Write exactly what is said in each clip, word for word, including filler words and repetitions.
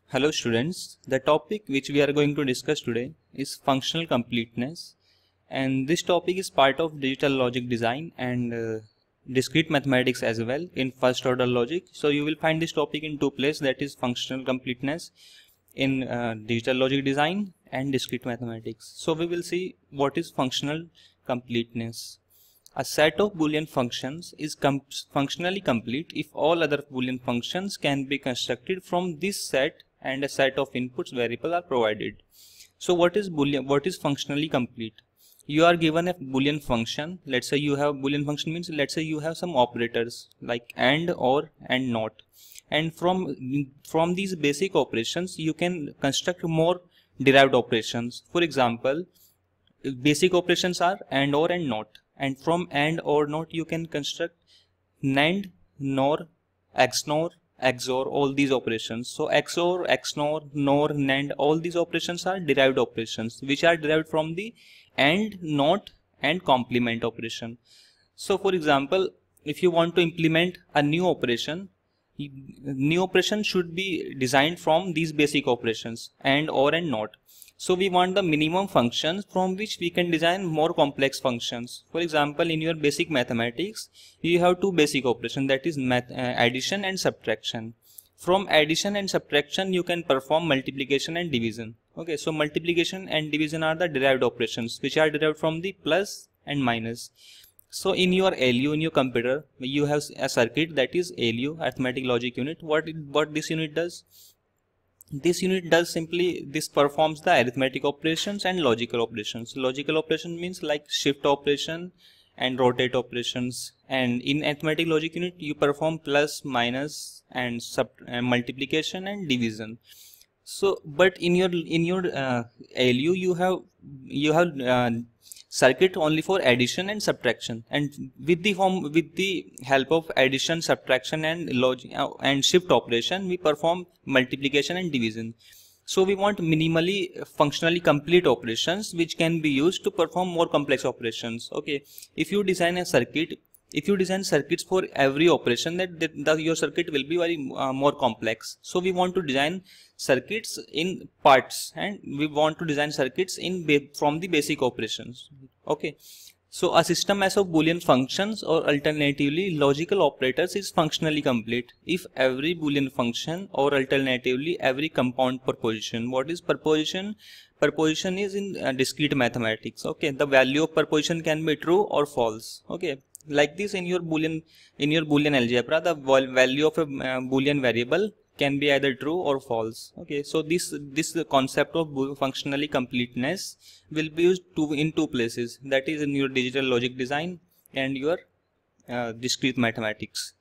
Hello students, the topic which we are going to discuss today is functional completeness, and this topic is part of digital logic design and uh, discrete mathematics as well in first order logic. So you will find this topic in two places, that is functional completeness in uh, digital logic design and discrete mathematics. So we will see what is functional completeness. A set of Boolean functions is com functionally complete if all other Boolean functions can be constructed from this set and a set of inputs variable are provided. So what is Boolean? What is functionally complete? You are given a Boolean function. Let's say you have Boolean function means let's say you have some operators like AND, OR, and NOT, and from from these basic operations you can construct more derived operations. For example, basic operations are AND, OR, and NOT. And from AND or NOT you can construct NAND, NOR, X N O R, X O R, all these operations. So X O R, X N O R, NOR, NAND, all these operations are derived operations which are derived from the AND, NOT and complement operation. So for example, if you want to implement a new operation, new operation should be designed from these basic operations AND, OR and NOT. So we want the minimum functions from which we can design more complex functions. For example, in your basic mathematics, you have two basic operations, that is math, uh, addition and subtraction. From addition and subtraction, you can perform multiplication and division. Okay, so multiplication and division are the derived operations which are derived from the plus and minus. So in your L U, in your computer, you have a circuit that is L U, arithmetic logic unit. What it, what this unit does? This unit does simply, this performs the arithmetic operations and logical operations. Logical operation means like shift operation and rotate operations, and in arithmetic logic unit you perform plus, minus and sub uh, multiplication and division. So but in your in your uh, L U you have you have uh, circuit only for addition and subtraction, and with the form with the help of addition, subtraction and logic uh, and shift operation we perform multiplication and division. So we want minimally functionally complete operations which can be used to perform more complex operations. Okay, if you design a circuit, if you design circuits for every operation, that, that, that your circuit will be very uh, more complex. So we want to design circuits in parts, and we want to design circuits in from the basic operations. Okay, so a system as of Boolean functions or alternatively logical operators is functionally complete if every Boolean function or alternatively every compound proposition. What is proposition? Proposition is in uh, discrete mathematics. Okay, the value of proposition can be true or false. Okay, like this in your Boolean in your Boolean algebra, the value of a uh, Boolean variable can be either true or false. Okay, so this this concept of functionally completeness will be used to in two places, that is in your digital logic design and your uh, discrete mathematics.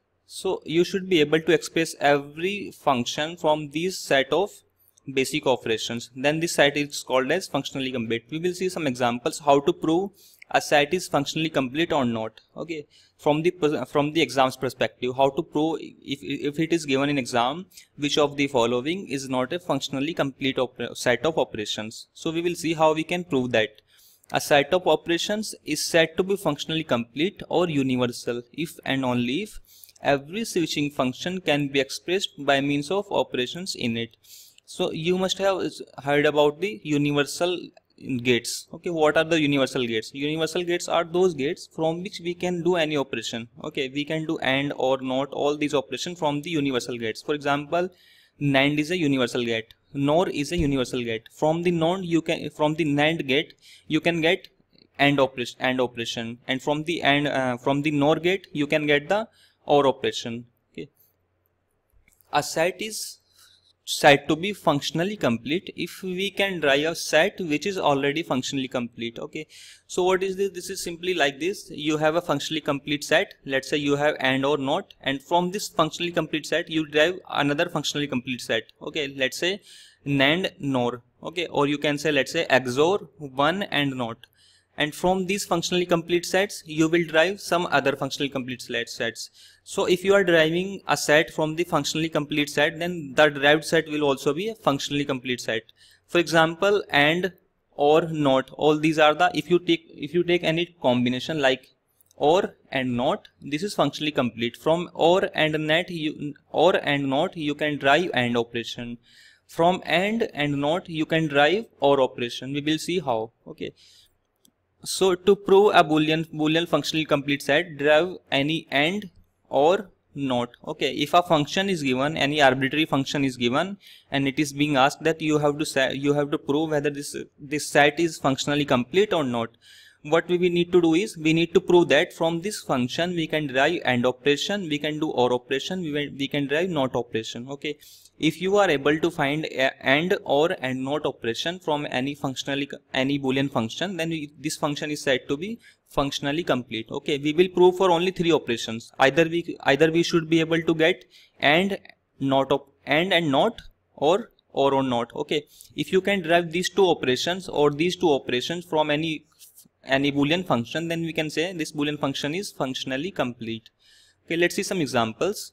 So you should be able to express every function from these set of basic operations. Then this set is called as functionally complete. We will see some examples how to prove a set is functionally complete or not. Okay, from the from the exam's perspective, how to prove if, if it is given in exam which of the following is not a functionally complete set of operations. So we will see how we can prove that a set of operations is said to be functionally complete or universal if and only if every switching function can be expressed by means of operations in it. So you must have heard about the universal gates. Okay, what are the universal gates? Universal gates are those gates from which we can do any operation. Okay, we can do AND or NOT, all these operations from the universal gates. For example, NAND is a universal gate, NOR is a universal gate. From the NOR you can from the NAND gate you can get AND operation AND operation, and from the AND uh, from the NOR gate you can get the OR operation. Okay, a set is said to be functionally complete if we can drive a set which is already functionally complete. Okay, so what is this? This is simply like this. You have a functionally complete set. Let's say you have AND or NOT, and from this functionally complete set you drive another functionally complete set. Okay, let's say NAND NOR. Okay, or you can say let's say X O R one and NOT. And from these functionally complete sets you will drive some other functionally complete sets. So if you are deriving a set from the functionally complete set, then the derived set will also be a functionally complete set. For example, AND or NOT, all these are the, if you take if you take any combination like or and not, this is functionally complete. From or and net you or and not you can derive and operation. From and and not you can derive or operation. We will see how. Okay, so to prove a boolean boolean functionally complete set, derive any and or not. Okay, if a function is given, any arbitrary function is given, and it is being asked that you have to say, you have to prove whether this this set is functionally complete or not. What we need to do is we need to prove that from this function we can derive and operation, we can do or operation, we, we can derive not operation. Okay, if you are able to find a and or and not operation from any functionally any boolean function, then we, this function is said to be functionally complete. Okay, we will prove for only three operations. Either we either we should be able to get and not op and and not or or or not. Okay, if you can derive these two operations or these two operations from any any boolean function, then we can say this boolean function is functionally complete. Okay, let's see some examples.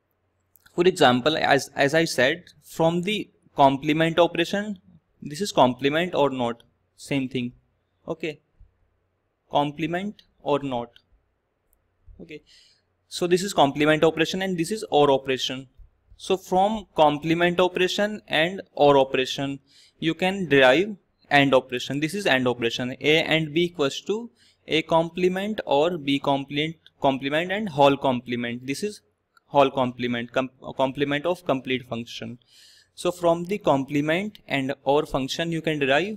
For example, as as I said, from the complement operation, this is complement or not, same thing. Okay, complement or not. Okay, so this is complement operation and this is or operation. So from complement operation and or operation you can derive and operation. This is and operation. A and B equals to A complement or B complement complement and whole complement. This is whole complement, com complement of complete function. So from the complement and or function you can derive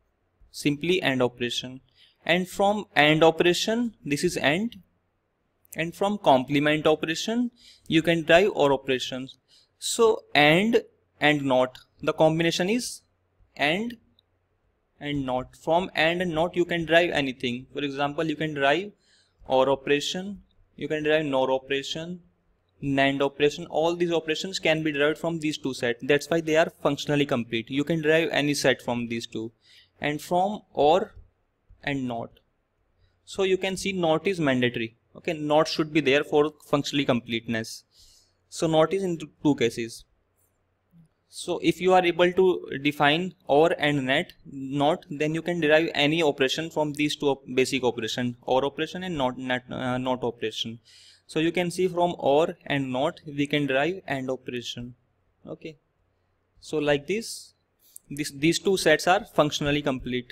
simply and operation, and from and operation this is and, and from complement operation you can derive or operations. So and and not, the combination is and and not. From and and not you can derive anything. For example, you can derive or operation, you can derive nor operation, NAND operation. All these operations can be derived from these two sets. That's why they are functionally complete. You can derive any set from these two. And from or and not, so you can see not is mandatory. Okay, not should be there for functionally completeness. So not is in two cases. So if you are able to define or and net not, then you can derive any operation from these two basic operation, or operation and not not, uh, not operation. So you can see from or and not we can derive and operation. Okay, so like this, this these two sets are functionally complete.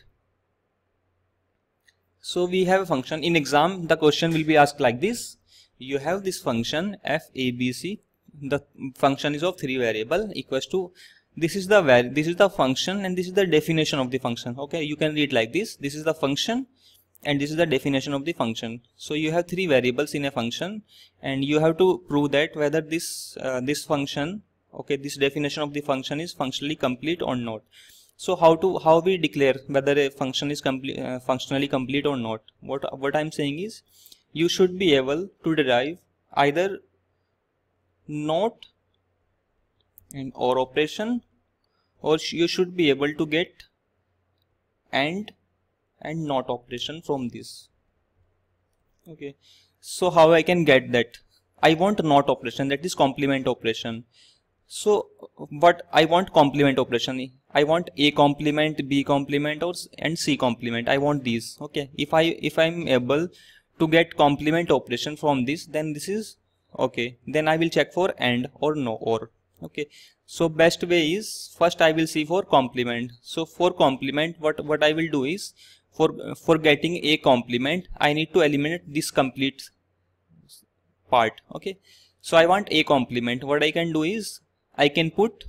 So we have a function. In exam the question will be asked like this: you have this function f a b c, the function is of three variable, equals to, this is the var this is the function and this is the definition of the function. Okay, you can read like this: this is the function and this is the definition of the function. So you have three variables in a function and you have to prove that whether this uh, this function, okay, this definition of the function is functionally complete or not. So how to how we declare whether a function is complete uh, functionally complete or not? What what I'm saying is, you should be able to derive either not and or operation, or you should be able to get and and not operation from this. Okay, so how I can get that? I want not operation, that is complement operation. So but I want complement operation, I want A complement, B complement, or and C complement. I want these. Okay, if I if I'm able to get complement operation from this, then this is okay, then I will check for and or no or. Okay, so best way is, first I will see for complement. So for complement, what what I will do is, for for getting A complement I need to eliminate this complete part. Okay, so I want A complement. What I can do is, I can put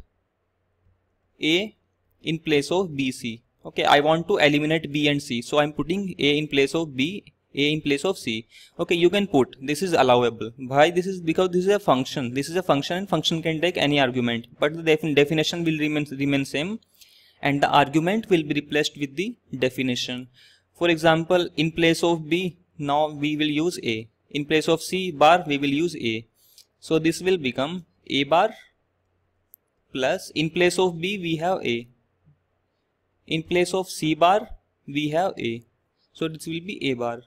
A in place of B, C. Okay, I want to eliminate B and C, so I'm putting A in place of B, A in place of C. Okay, you can put, this is allowable. Why? This is because this is a function. This is a function and function can take any argument, but the defin definition will remain remain same, and the argument will be replaced with the definition. For example, in place of B, now we will use A. In place of C bar, we will use A. So this will become A bar plus, in place of B we have A, in place of C bar we have A, so this will be A bar,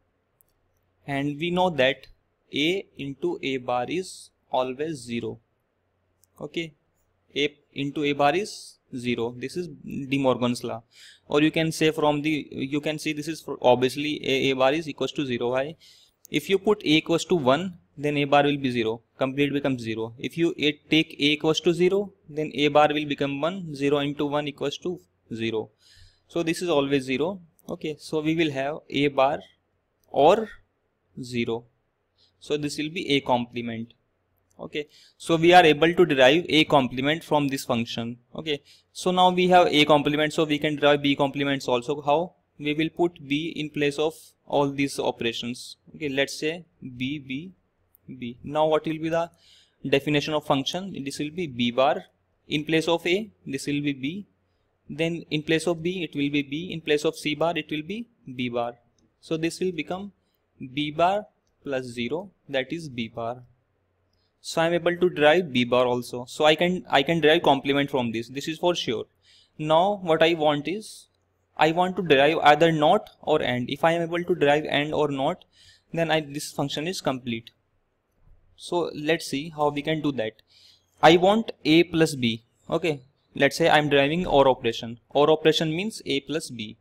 and we know that A into A bar is always zero. Okay, A into A bar is zero. This is De Morgan's law. Or you can say from the, you can see this is for obviously a, a bar is equals to zero. Why? If you put a equals to one, then a bar will be zero. Complete becomes zero. If you a, take a equals to zero, then a bar will become one. zero into one equals to zero. So this is always zero. Okay, so we will have a bar or zero. So this will be a complement. Okay, so we are able to derive a complement from this function. Okay, so now we have a complement, so we can derive b complements also. How? We will put b in place of all these operations. Okay, let's say b, b, b. Now what will be the definition of function? This will be b bar. In place of a, this will be b. Then in place of b, it will be b. In place of c bar, it will be b bar. So this will become b bar plus zero, that is b bar. So I am able to derive b bar also. So I can I can derive complement from this. This is for sure. Now what I want is, I want to derive either not or and. If I am able to derive and or not, then I, this function is complete. So let's see how we can do that. I want a plus b. Okay, let's say I am deriving or operation. Or operation means a plus b.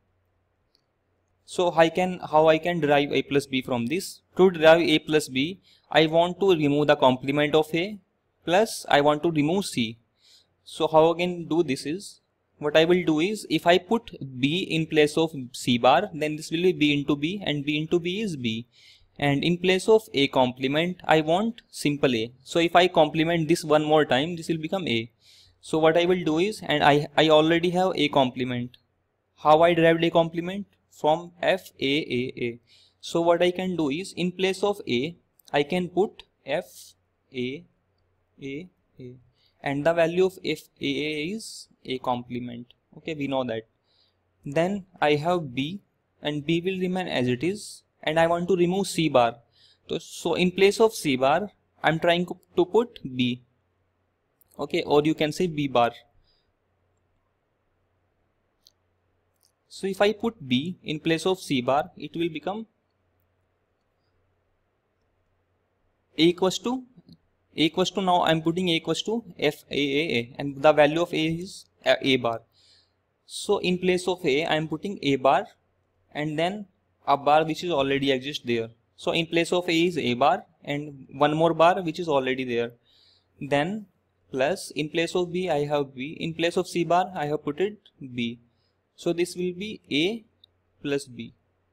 So I can how I can derive a plus b from this. To derive a plus b, I want to remove the complement of a plus I want to remove c. So how I can do this is, what I will do is, if I put b in place of c bar, then this will be b into b, and b into b is b. And in place of a complement, I want simple a. So if I complement this one more time, this will become a. So what I will do is, and I, I already have a complement. How I derived a complement? From f a a a. So what I can do is, in place of a, I can put f a a a, and the value of f a a is a complement. Okay, we know that. Then I have b, and b will remain as it is, and I want to remove c bar. So, so in place of c bar, I'm trying to put b. Okay, or you can say b bar. So if I put b in place of c bar, it will become a equals to a equals to now I'm putting a equals to f a a a, and the value of a is a, a bar. So in place of a, I'm putting a bar and then a bar which is already exists there. So in place of a is a bar and one more bar which is already there. Then plus in place of b I have b, in place of c bar I have put it b. So this will be a plus b.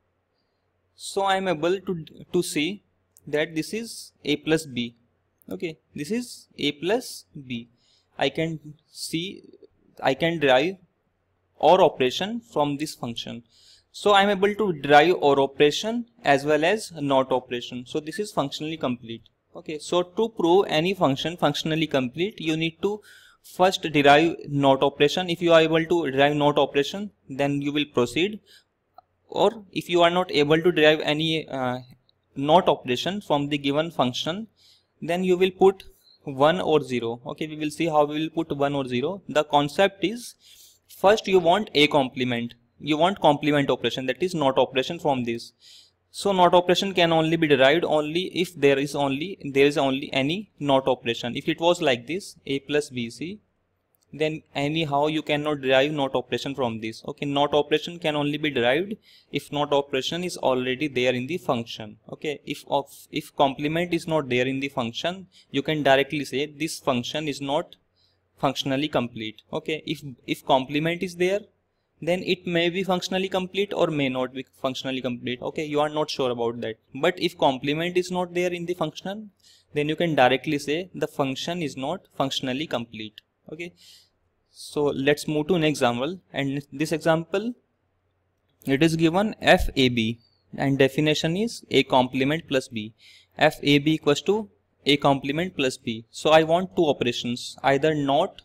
So I am able to to see that this is a plus b. Okay, this is a plus b. I can see, I can derive or operation from this function. So I am able to derive or operation as well as not operation. So this is functionally complete. Okay, so to prove any function functionally complete, you need to first derive not operation. If you are able to derive not operation, then you will proceed. Or if you are not able to derive any uh, not operation from the given function, then you will put one or zero. Okay, we will see how we will put one or zero. The concept is, first you want a complement. You want complement operation, that is not operation from this. So not operation can only be derived only if there is only there is only any not operation. If it was like this, a plus bc, then anyhow you cannot derive not operation from this. Okay, not operation can only be derived if not operation is already there in the function. Okay, if of if complement is not there in the function, you can directly say this function is not functionally complete. Okay, if if complement is there, then it may be functionally complete or may not be functionally complete. Okay, you are not sure about that. But if complement is not there in the function, then you can directly say the function is not functionally complete. Okay, so let's move to an example, and this example, it is given f a b and definition is a complement plus b. F a b equals to a complement plus b. So I want two operations, either not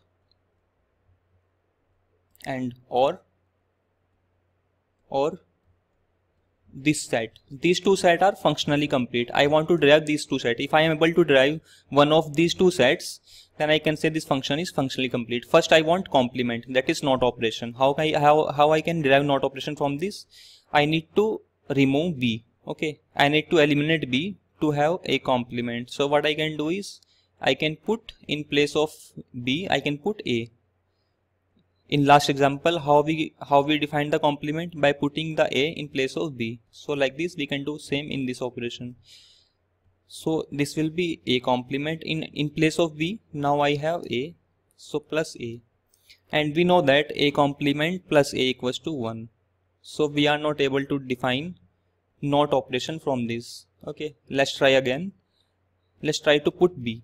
and or or this set. These two sets are functionally complete. I want to derive these two sets. If I am able to derive one of these two sets, then I can say this function is functionally complete. First I want complement, that is not operation. How can I, how, how I can derive not operation from this? I need to remove b. Okay, I need to eliminate b to have a complement. So what I can do is, I can put in place of b, I can put a. in last example how we how we define the complement by putting the A in place of B. So like this we can do same in this operation. So this will be A complement in in place of B. Now I have A, so plus A, and we know that A complement plus A equals to one. So we are not able to define not operation from this. Okay, let's try again. Let's try to put B.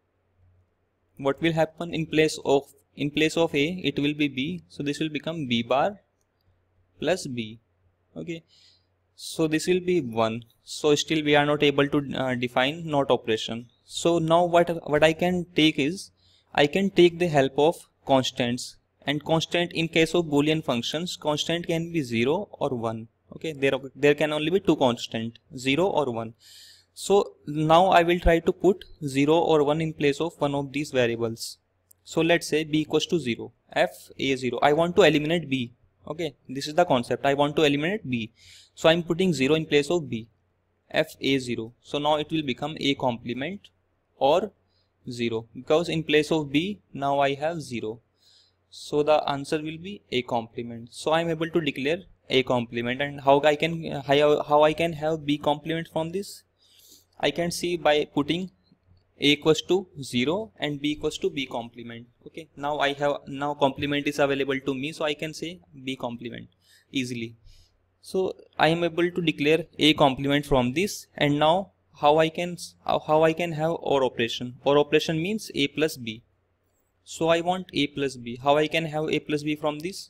What will happen in place of in place of A, it will be B, so this will become B bar plus B. Okay, so this will be one. So still we are not able to uh, define not operation. So now what what I can take is I can take the help of constants, and constant in case of Boolean functions, constant can be zero or one. Okay, there there can only be two constant, zero or one. So now I will try to put zero or one in place of one of these variables. So let's say B equals to zero, F A zero. I want to eliminate B. Okay, this is the concept. I want to eliminate B. So I'm putting zero in place of B, F A zero. So now it will become A complement or zero, because in place of B now I have zero. So the answer will be A complement. So I'm able to declare A complement. And how I can how, how I can have B complement from this? I can see by putting A equals to zero and B equals to B complement. Okay, now I have now complement is available to me, so I can say B complement easily. So I am able to declare A complement from this. And now how I can how I can have OR operation. OR operation means A plus B. So I want A plus B. How I can have A plus B from this?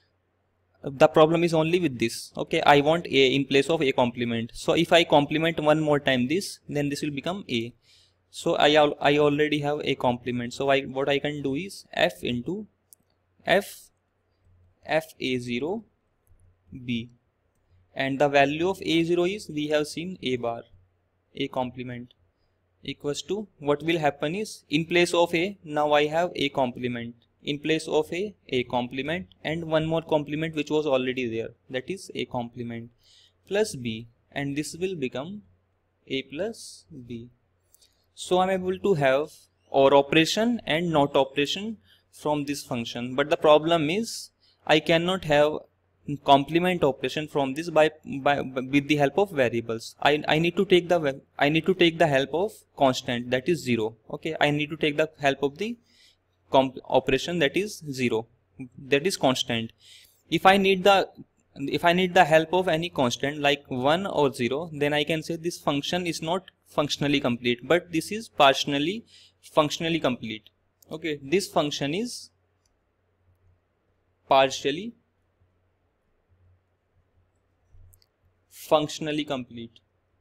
The problem is only with this. Okay, I want A in place of A complement. So if I complement one more time this, then this will become A. So I al I already have A complement. So I what I can do is F into F F A zero B, and the value of A zero is, we have seen, A bar, A complement, equals to, what will happen is in place of A now I have A complement. In place of A, A complement, and one more complement which was already there, that is A complement plus B, and this will become A plus B. So I'm able to have OR operation and NOT operation from this function. But the problem is I cannot have complement operation from this by, by with the help of variables. I, I need to take the I need to take the help of constant, that is zero. Okay, I need to take the help of the comp operation, that is zero, that is constant. If I need the if I need the help of any constant like one or zero, then I can say this function is not functionally complete, but this is partially functionally complete. Okay, this function is partially functionally complete.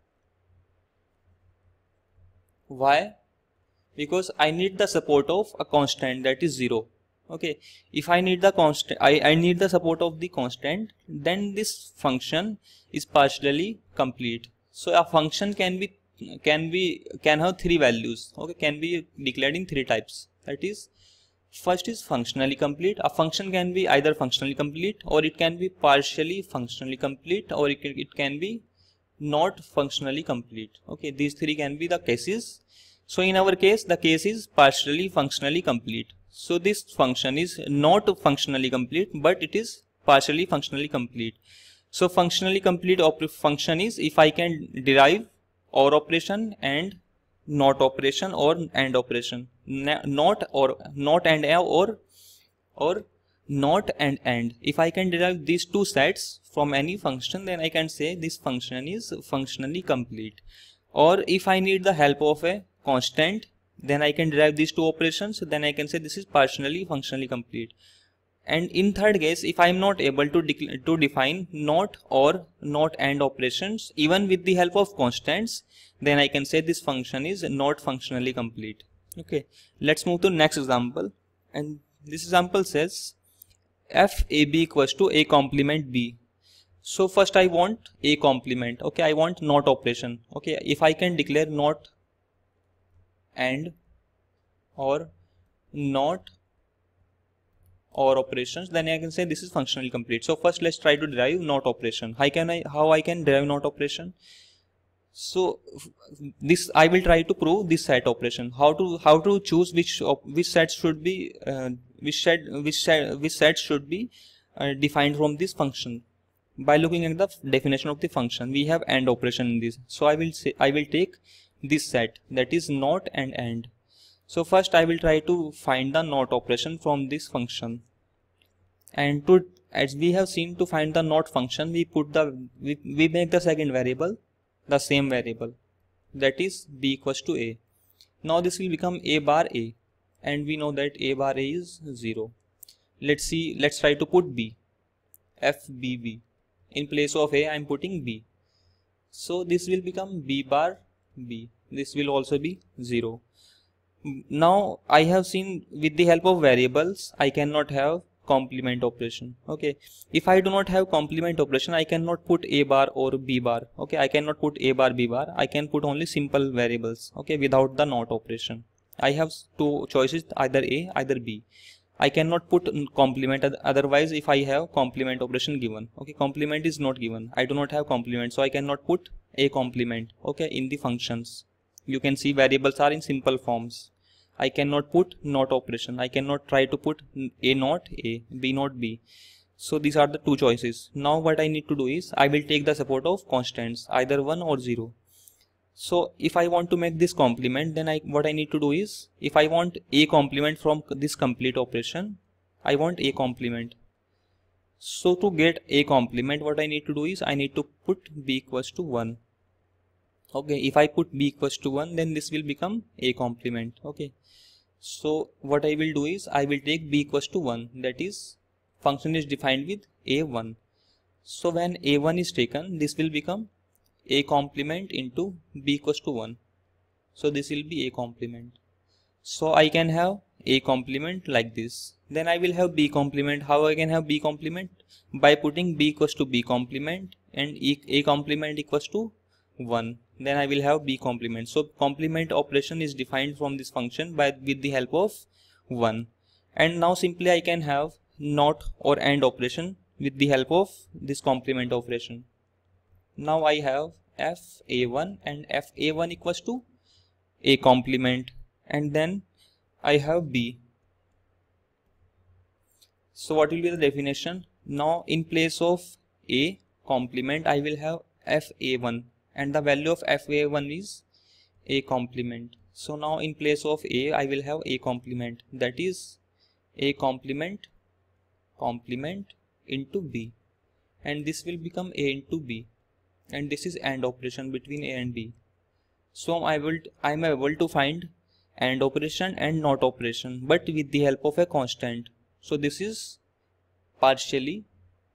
Why? Because I need the support of a constant, that is zero. Okay, if I need the constant, I, I need the support of the constant, then this function is partially complete. So a function can be can be can have three values. Okay, can be declared in three types. That is, first is functionally complete. A function can be either functionally complete, or it can be partially functionally complete, or it can, it can be not functionally complete. Okay, these three can be the cases. So in our case, the case is partially functionally complete. So this function is not functionally complete, but it is partially functionally complete. So functionally complete function is if I can derive OR operation and NOT operation or AND operation, not or not and or or not and AND. If I can derive these two sets from any function, then I can say this function is functionally complete. Or if I need the help of a constant, then I can derive these two operations, then I can say this is partially functionally complete. And in third case, if I am not able to, de to define not or not and operations even with the help of constants, then I can say this function is not functionally complete. Okay, let's move to next example. And this example says F A B equals to A complement B. So first I want A complement. Okay, I want not operation. Okay, if I can declare not and or not or operations, then I can say this is functionally complete. So first let's try to derive not operation. How can I how I can derive not operation? So this I will try to prove this set operation. How to how to choose which which set should be uh, which set which set which set should be uh, defined from this function. By looking at the definition of the function, we have AND operation in this. So I will say I will take this set, that is not and AND. So first I will try to find the not operation from this function. And to as we have seen, to find the not function, we put the we, we make the second variable the same variable, that is b equals to a. Now this will become a bar a, and we know that a bar a is zero. Let's see, let's try to put b, f b b. In place of a I am putting b. So this will become b bar b. This will also be zero. Now I have seen with the help of variables I cannot have complement operation. Okay, if I do not have complement operation, I cannot put a bar or b bar. Okay, I cannot put a bar b bar. I can put only simple variables. Okay, without the not operation. I have two choices, either a, either b. I cannot put complement, otherwise if I have complement operation given. Okay, complement is not given. I do not have complement, so I cannot put a complement. Okay, in the functions you can see variables are in simple forms. I cannot put not operation. I cannot try to put a not a, b not b. So these are the two choices. Now what I need to do is I will take the support of constants, either one or zero. So if I want to make this complement, then I what I need to do is, if I want a complement from this complete operation, I want a complement. So to get a complement, what I need to do is I need to put b equals to one. Okay, if I put b equals to one, then this will become a complement. Okay, so what I will do is I will take b equals to one, that is function is defined with a one. So when a one is taken, this will become a complement into b equals to one. So this will be a complement. So I can have a complement like this. Then I will have b complement. How I can have b complement? By putting b equals to b complement and a complement equals to one. Then I will have b complement. So complement operation is defined from this function by with the help of one. And now simply I can have not or AND operation with the help of this complement operation. Now I have f a one and f a one equals to a complement, and then I have b. So what will be the definition? Now in place of a complement I will have f a one, and the value of f a one is a complement. So now in place of a I will have a complement, that is a complement complement into b, and this will become a into b, and this is AND operation between a and b. So I will I am able to find AND operation and NOT operation, but with the help of a constant. So this is partially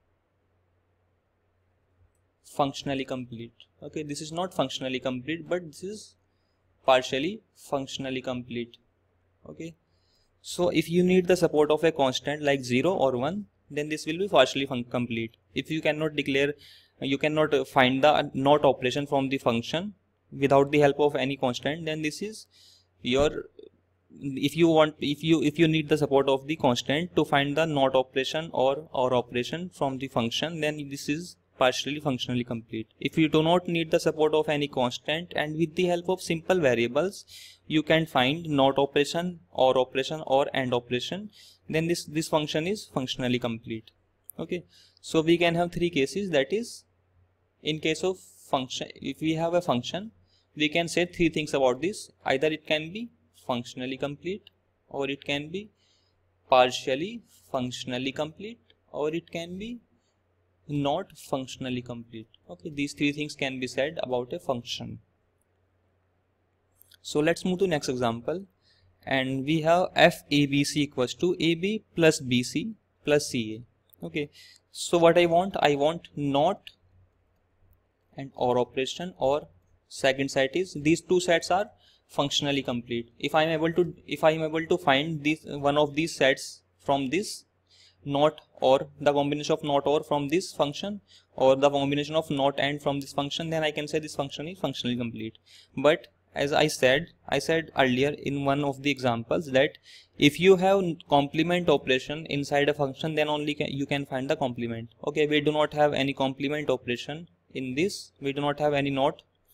functionally complete. Okay, this is not functionally complete, but this is partially functionally complete. Okay, so if you need the support of a constant like zero or one, then this will be partially complete. If you cannot declare, you cannot find the NOT operation from the function without the help of any constant, then this is your, if you want if you if you need the support of the constant to find the NOT operation or OR operation from the function, then this is partially functionally complete. If you do not need the support of any constant and with the help of simple variables you can find NOT operation, OR operation or AND operation, then this this function is functionally complete. Okay, so we can have three cases, that is, in case of function, if we have a function, we can say three things about this. Either it can be functionally complete, or it can be partially functionally complete, or it can be not functionally complete. Okay, these three things can be said about a function. So let's move to next example, and we have f a b c equals to a b plus b c plus c a. Okay, so what I want, I want NOT and OR operation, or second set is these two sets are functionally complete. If I am able to if I am able to find this one of these sets from this NOT or the combination of NOT OR from this function, or the combination of NOT AND from this function, then I can say this function is functionally complete. But as I said I said earlier in one of the examples that if you have complement operation inside a function, then only can, you can find the complement. Okay, we do not have any complement operation in this, we do not have any NOT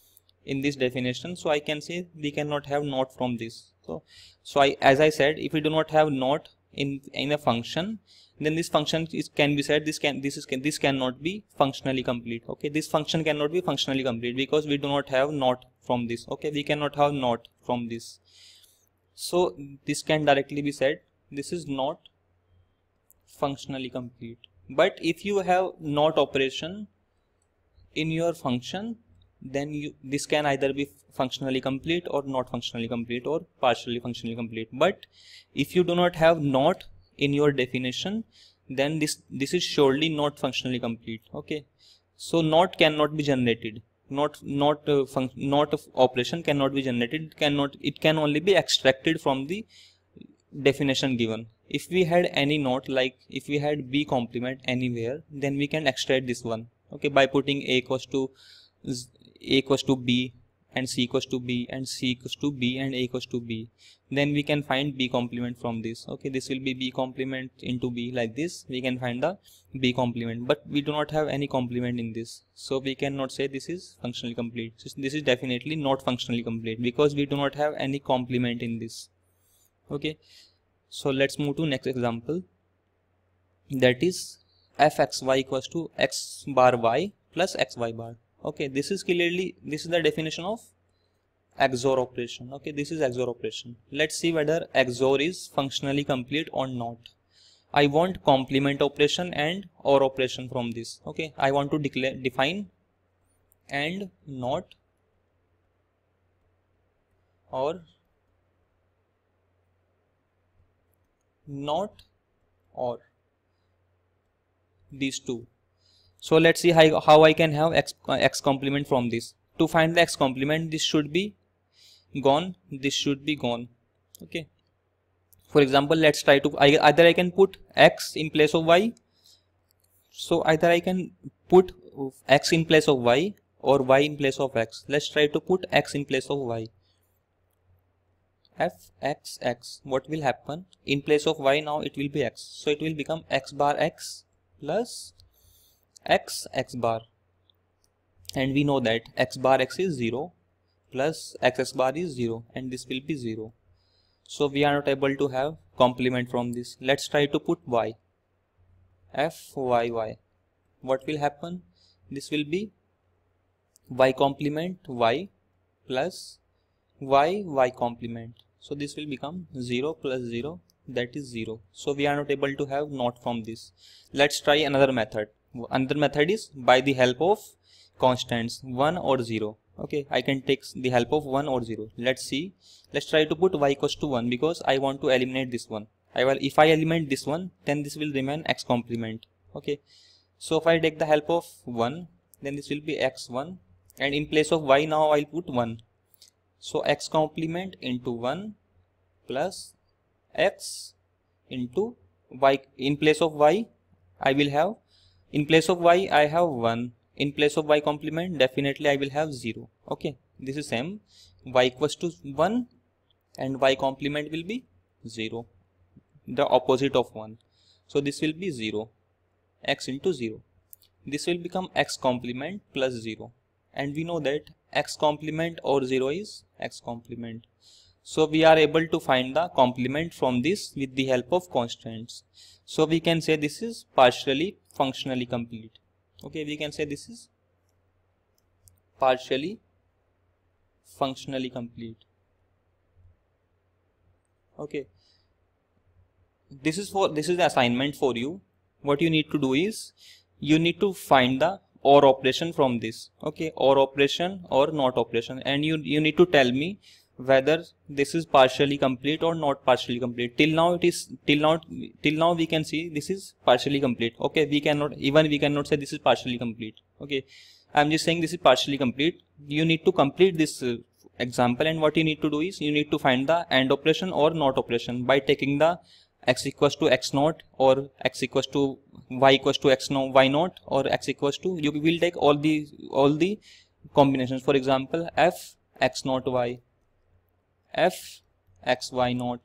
in this definition, so I can say we cannot have not from this. So, so I, as I said, if we do not have not in in a function, then this function is can be said this can this is can, this cannot be functionally complete. Okay, this function cannot be functionally complete because we do not have not from this. Okay, we cannot have not from this. So this can directly be said this is not functionally complete. But if you have not operation in your function, then you this can either be functionally complete or not functionally complete or partially functionally complete. But if you do not have not in your definition, then this this is surely not functionally complete. Okay, so not cannot be generated, not not uh, not of operation cannot be generated, it cannot it can only be extracted from the definition given. If we had any not, like if we had b complement anywhere, then we can extract this one. Okay, by putting a equals to a equals to b and c equals to b and c equals to b and a equals to b, then we can find b complement from this. Okay, this will be b complement into b, like this we can find the b complement, but we do not have any complement in this, so we cannot say this is functionally complete. This is definitely not functionally complete because we do not have any complement in this. Okay, so let's move to next example, that is fxy equals to x bar y plus xy bar. Okay, this is clearly this is the definition of X O R operation. Okay, this is X O R operation. Let's see whether X O R is functionally complete or not. I want complement operation and or operation from this. Okay, I want to declare define and not or not or these two. So let's see how, how I can have x, uh, x complement from this. To find the x complement, this should be gone, this should be gone. Okay, for example, let's try to I, either I can put x in place of y, so either I can put x in place of y or y in place of x. Let's try to put x in place of y. F x x, what will happen in place of y? Now it will be x, so it will become x bar x plus x x bar, and we know that x bar x is zero plus x x bar is zero, and this will be zero, so we are not able to have complement from this. Let's try to put y, f y y, what will happen? This will be y complement y plus y y complement, so this will become zero plus zero, that is zero, so we are not able to have not from this. Let's try another method. Another method is by the help of constants one or zero. Okay, I can take the help of one or zero. Let's see, let's try to put y equals to one because I want to eliminate this one. I will, if I eliminate this one, then this will remain x complement. Okay, so if I take the help of one, then this will be x one, and in place of y now I'll put one, so x complement into one plus x into y. In place of y I will have, in place of y I have one, in place of y complement definitely I will have zero. Okay, this is same, y equals to one and y complement will be zero, the opposite of one, so this will be zero, x into zero, this will become x complement plus zero, and we know that x complement or zero is x complement. So we are able to find the complement from this with the help of constants. So we can say this is partially functionally complete. Okay, we can say this is partially functionally complete. Okay, this is for this is the assignment for you. What you need to do is you need to find the or operation from this. Okay, or operation or not operation, and you you need to tell me whether this is partially complete or not partially complete. Till now it is till now till now we can see this is partially complete. Okay, we cannot even we cannot say this is partially complete. Okay, I'm just saying this is partially complete. You need to complete this uh, example, and what you need to do is you need to find the AND operation or not operation by taking the x equals to x naught or x equals to y equals to x naught y naught or x equals to, you will take all the all the combinations. For example, f x naught y, f x y naught,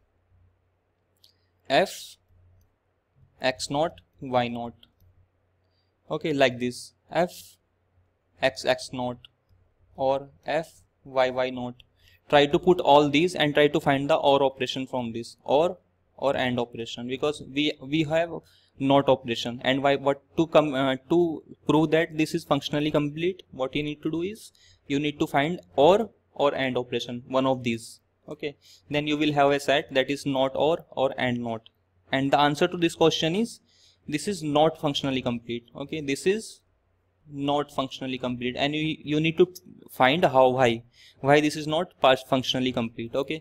f x naught y naught. Okay, like this, f x x naught, or F Y Y not. Try to put all these and try to find the OR operation from this, or or AND operation, because we we have NOT operation. And why, what to come uh, to prove that this is functionally complete, what you need to do is you need to find OR or AND operation, one of these. Okay, then you will have a set that is not OR or AND not. And the answer to this question is this is not functionally complete. Okay, this is not functionally complete, and you, you need to find how, why why this is not functionally complete. Okay,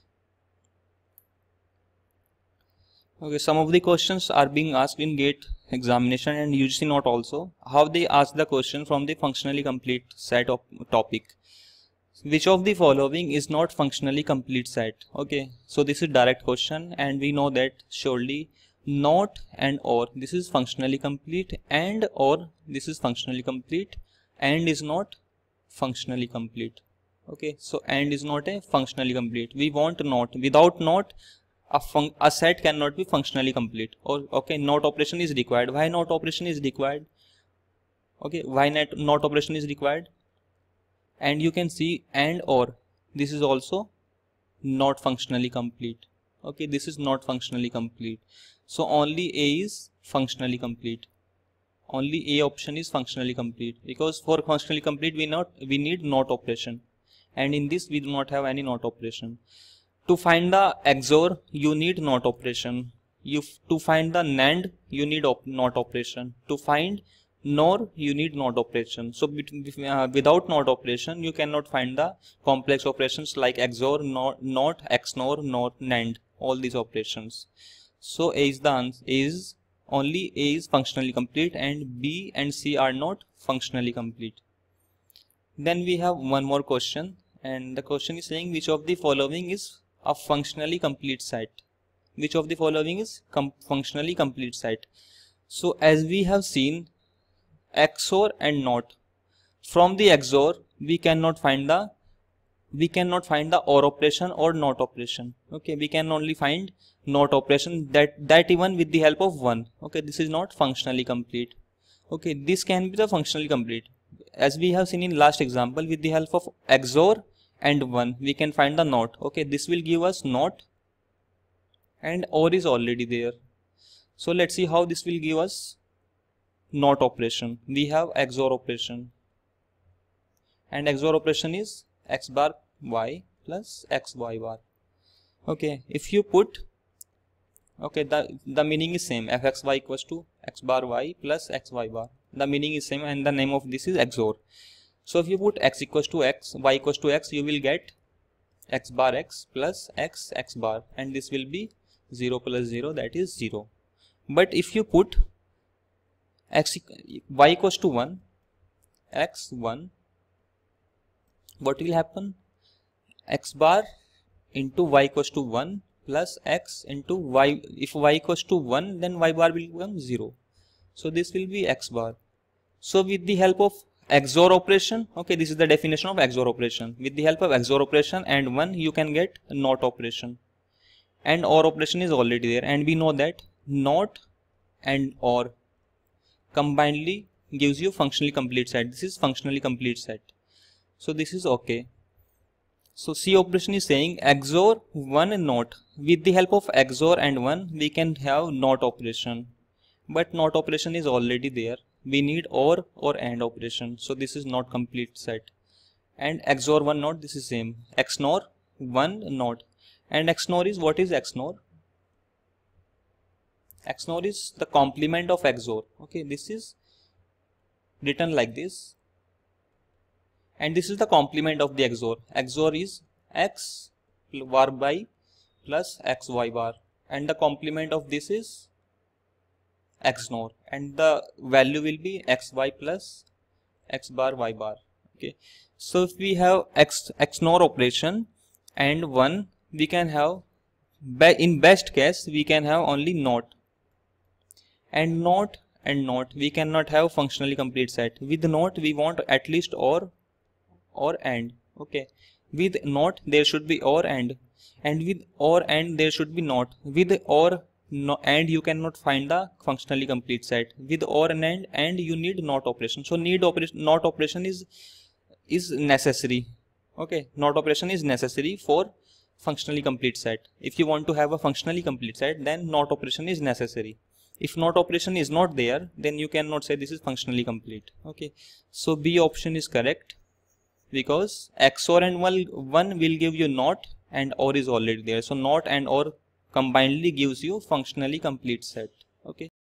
okay, some of the questions are being asked in GATE examination and U G C note also. How they ask the question from the functionally complete set of topic: which of the following is not functionally complete set? Okay, so this is direct question, and we know that surely not and or this is functionally complete, and or this is functionally complete, and is not functionally complete. Okay, so and is not a functionally complete. We want not. Without not, a, a set cannot be functionally complete. Or okay, not operation is required. Why not operation is required? Okay, why not not operation is required? And you can see and or this is also not functionally complete. Okay, this is not functionally complete. So only A is functionally complete. Only A option is functionally complete, because for functionally complete we not we need not operation, and in this we do not have any not operation. To find the X O R you need not operation. You to find the NAND you need op, not operation. To find NOR you need not operation. So uh, without not operation you cannot find the complex operations like X O R, not, not X NOR, not NAND, all these operations. So A is the answer is only A is functionally complete, and B and C are not functionally complete. Then we have one more question, and the question is saying which of the following is a functionally complete set? Which of the following is com functionally complete set? So as we have seen, X O R and NOT. From the X O R we cannot find the we cannot find the OR operation or NOT operation. Okay, we can only find NOT operation, that that even with the help of one. Okay, this is not functionally complete. Okay, this can be the functionally complete. As we have seen in last example, with the help of X O R and one we can find the NOT. Okay, this will give us NOT, and OR is already there. So let's see how this will give us NOT operation. We have X O R operation, and X O R operation is X bar Y plus X Y bar. Okay, if you put, okay, the the meaning is same, fxy equals to X bar Y plus X Y bar. The meaning is same, and the name of this is X O R. So if you put X equals to X, Y equals to X, you will get X bar X plus X X bar, and this will be zero plus zero, that is zero. But if you put X Y equals to one, X one, what will happen? X bar into Y equals to one plus X into Y. If Y equals to one, then Y bar will become zero. So this will be X bar. So with the help of X O R operation, okay, this is the definition of X O R operation. With the help of X O R operation and one, you can get NOT operation. And OR operation is already there, and we know that NOT and OR combinedly gives you functionally complete set. This is functionally complete set. So this is okay. So C operation is saying X O R one and NOT. With the help of X O R and one we can have NOT operation, but NOT operation is already there. We need OR or AND operation. So this is not complete set. And X O R one NOT, this is same. X NOR one NOT. And X NOR is, what is X NOR? X NOR is the complement of X O R. Okay, this is written like this, and this is the complement of the X O R. X O R is X bar by plus X Y bar, and the complement of this is X NOR, and the value will be X Y plus X bar Y bar. Okay, so if we have X X NOR operation and one, we can have, in best case we can have only NOT, and NOT and NOT we cannot have functionally complete set. With NOT we want at least OR or AND. Okay, with NOT there should be OR AND, and with OR AND there should be NOT. With OR no, AND you cannot find the functionally complete set. With OR and AND, and you need NOT operation. So need operation, NOT operation is is necessary. Okay, not operation is necessary for functionally complete set. If you want to have a functionally complete set, then not operation is necessary. If not operation is not there, then you cannot say this is functionally complete. Okay, so B option is correct, because X O R and one, one will give you not and or is already there. So not and or combinedly gives you functionally complete set. Okay.